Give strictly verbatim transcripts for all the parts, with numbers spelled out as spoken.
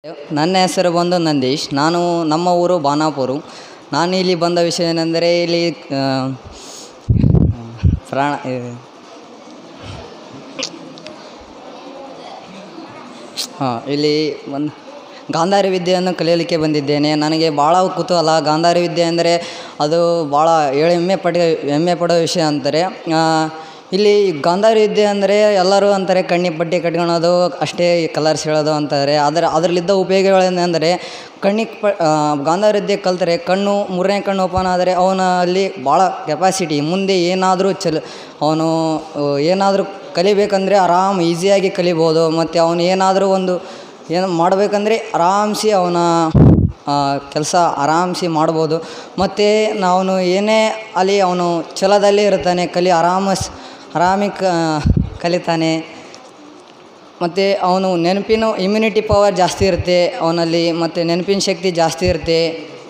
ನನ್ನ ಹೆಸರು ಬಂದು ನಂದೀಶ್. ನಾನು ನಮ್ಮ ಊರು ಬಾನಾಪುರ. ನಾನು ಇಲ್ಲಿ ಬಂದ ವಿಷಯ ಏನೆಂದರೆ ಇಲ್ಲಿ ಪ್ರಾಣ ಹಾಂ ಇಲ್ಲಿ ಒಂದು ಗಾಂಧಾರಿ ವಿದ್ಯೆಯನ್ನು ಕಲಿಯಲಿಕ್ಕೆ ಬಂದಿದ್ದೇನೆ. ನನಗೆ ಭಾಳ ಕುತೂಹಲ. ಗಾಂಧಾರಿ ವಿದ್ಯೆ ಅಂದರೆ ಅದು ಭಾಳ ಹೇಳಿ ಹೆಮ್ಮೆ ಪಡ ಹೆಮ್ಮೆ ಪಡೋ ವಿಷಯ ಅಂತಾರೆ. ಇಲ್ಲಿ ಗಾಂಧಾರಿ ವಿದ್ಯೆ ಅಂದರೆ ಎಲ್ಲರೂ ಅಂತಾರೆ ಕಣ್ಣಿಗೆ ಪಟ್ಟಿ ಕಟ್ಕೊಳೋದು ಅಷ್ಟೇ, ಕಲರ್ಸ್ ಹೇಳೋದು ಅಂತಾರೆ. ಅದರ ಅದರಲ್ಲಿದ್ದ ಉಪಯೋಗಗಳೇನೆಂದರೆ ಕಣ್ಣಿಗೆ ಪ ಗಾಂಧಾರಿ ವಿದ್ಯೆ ಕಲಿತ್ರೆ ಕಣ್ಣು ಮೂರನೇ ಕಣ್ಣು ಓಪನ್ ಆದರೆ ಅವನಲ್ಲಿ ಭಾಳ ಕೆಪಾಸಿಟಿ, ಮುಂದೆ ಏನಾದರೂ ಚಲ ಅವನು ಏನಾದರೂ ಕಲಿಬೇಕಂದ್ರೆ ಆರಾಮ್ ಈಸಿಯಾಗಿ ಕಲಿಬೋದು. ಮತ್ತು ಅವನು ಏನಾದರೂ ಒಂದು ಏನು ಮಾಡಬೇಕಂದ್ರೆ ಆರಾಮ್ಸೆ ಅವನ ಕೆಲಸ ಆರಾಮ್ಸೆ ಮಾಡ್ಬೋದು. ಮತ್ತು ಅವನು ಏನೇ ಅಲ್ಲಿ ಅವನು ಛಲದಲ್ಲೇ ಇರ್ತಾನೆ, ಕಲಿ ಆರಾಮ ಆರಾಮಿ ಕ ಕಲಿತಾನೆ. ಮತ್ತು ಅವನು ನೆನಪಿನ ಇಮ್ಯುನಿಟಿ ಪವರ್ ಜಾಸ್ತಿ ಇರುತ್ತೆ ಅವನಲ್ಲಿ, ಮತ್ತು ನೆನಪಿನ ಶಕ್ತಿ ಜಾಸ್ತಿ ಇರುತ್ತೆ.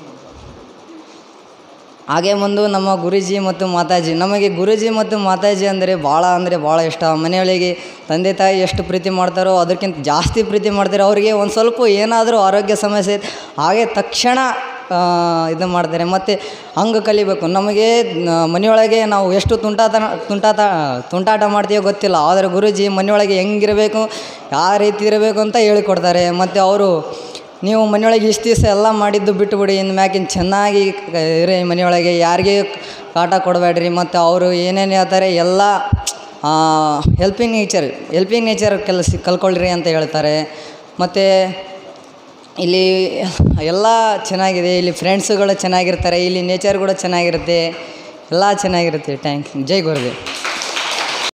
ಹಾಗೆ ಬಂದು ನಮ್ಮ ಗುರೂಜಿ ಮತ್ತು ಮಾತಾಜಿ, ನಮಗೆ ಗುರೂಜಿ ಮತ್ತು ಮಾತಾಜಿ ಅಂದರೆ ಭಾಳ ಅಂದರೆ ಭಾಳ ಇಷ್ಟ. ಮನೆಯೊಳಗೆ ತಂದೆ ತಾಯಿ ಎಷ್ಟು ಪ್ರೀತಿ ಮಾಡ್ತಾರೋ ಅದಕ್ಕಿಂತ ಜಾಸ್ತಿ ಪ್ರೀತಿ ಮಾಡ್ತಾರೆ. ಅವರಿಗೆ ಒಂದು ಸ್ವಲ್ಪ ಏನಾದರೂ ಆರೋಗ್ಯ ಸಮಸ್ಯೆ ಹಾಗೆ ತಕ್ಷಣ ಇದು ಮಾಡ್ತಾರೆ. ಮತ್ತು ಹಂಗೆ ಕಲಿಬೇಕು. ನಮಗೆ ಮನೆಯೊಳಗೆ ನಾವು ಎಷ್ಟು ತುಂಟಾಟ ತುಂಟಾಟ ತುಂಟಾಟ ಮಾಡ್ತೀವೋ ಗೊತ್ತಿಲ್ಲ, ಆದರೆ ಗುರೂಜಿ ಮನೆಯೊಳಗೆ ಹೆಂಗಿರಬೇಕು, ಯಾವ ರೀತಿ ಇರಬೇಕು ಅಂತ ಹೇಳಿಕೊಡ್ತಾರೆ. ಮತ್ತು ಅವರು ನೀವು ಮನೆಯೊಳಗೆ ಇಷ್ಟು ದಿವಸ ಎಲ್ಲ ಮಾಡಿದ್ದು ಬಿಟ್ಟುಬಿಡಿ, ಇನ್ನು ಮ್ಯಾಕಿನ ಚೆನ್ನಾಗಿ ಇರಿ ಮನೆಯೊಳಗೆ, ಯಾರಿಗೆ ಕಾಟ ಕೊಡಬೇಡ್ರಿ. ಮತ್ತು ಅವರು ಏನೇನು ಹೇಳ್ತಾರೆ ಎಲ್ಲ ಹೆಲ್ಪಿಂಗ್ ನೇಚರ್ ಹೆಲ್ಪಿಂಗ್ ನೇಚರ್ ಕೆಲಸ ಕಲ್ಕೊಳ್ರಿ ಅಂತ ಹೇಳ್ತಾರೆ. ಮತ್ತು ಇಲ್ಲಿ ಎಲ್ಲ ಚೆನ್ನಾಗಿದೆ. ಇಲ್ಲಿ ಫ್ರೆಂಡ್ಸುಗಳು ಚೆನ್ನಾಗಿರ್ತಾರೆ, ಇಲ್ಲಿ ನೇಚರ್ ಕೂಡ ಚೆನ್ನಾಗಿರುತ್ತೆ, ಎಲ್ಲ ಚೆನ್ನಾಗಿರುತ್ತೆ. ಟ್ಯಾಂಕ್ ಜೈ ಗುರುದೇವ್.